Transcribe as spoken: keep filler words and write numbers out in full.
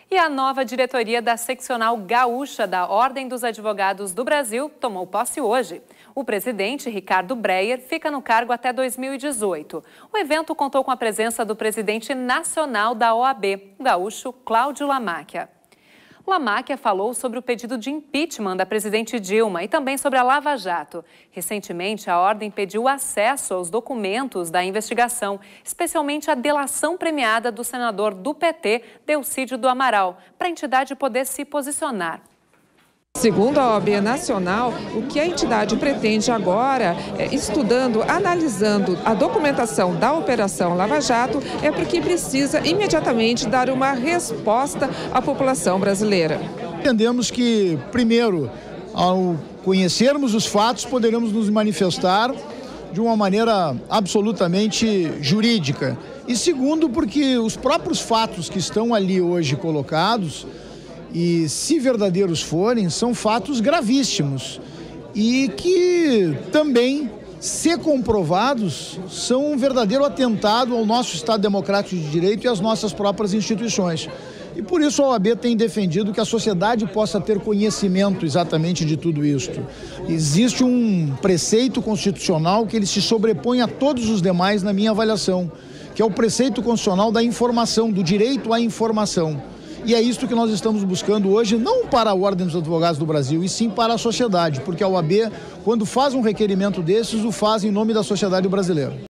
E a nova diretoria da seccional gaúcha da Ordem dos Advogados do Brasil tomou posse hoje. O presidente, Ricardo Breyer, fica no cargo até dois mil e dezoito. O evento contou com a presença do presidente nacional da O A B, o gaúcho Cláudio Lamáquia. Lamáquia falou sobre o pedido de impeachment da presidente Dilma e também sobre a Lava Jato. Recentemente, a Ordem pediu acesso aos documentos da investigação, especialmente a delação premiada do senador do P T, Delcídio do Amaral, para a entidade poder se posicionar. Segundo a O A B Nacional, o que a entidade pretende agora, é, estudando, analisando a documentação da Operação Lava Jato, é porque precisa imediatamente dar uma resposta à população brasileira. Entendemos que, primeiro, ao conhecermos os fatos, poderemos nos manifestar de uma maneira absolutamente jurídica. E segundo, porque os próprios fatos que estão ali hoje colocados, e se verdadeiros forem, são fatos gravíssimos e que também, se comprovados, são um verdadeiro atentado ao nosso Estado Democrático de Direito e às nossas próprias instituições. E por isso a O A B tem defendido que a sociedade possa ter conhecimento exatamente de tudo isto. Existe um preceito constitucional que ele se sobrepõe a todos os demais na minha avaliação, que é o preceito constitucional da informação, do direito à informação. E é isso que nós estamos buscando hoje, não para a Ordem dos Advogados do Brasil, e sim para a sociedade, porque a O A B, quando faz um requerimento desses, o faz em nome da sociedade brasileira.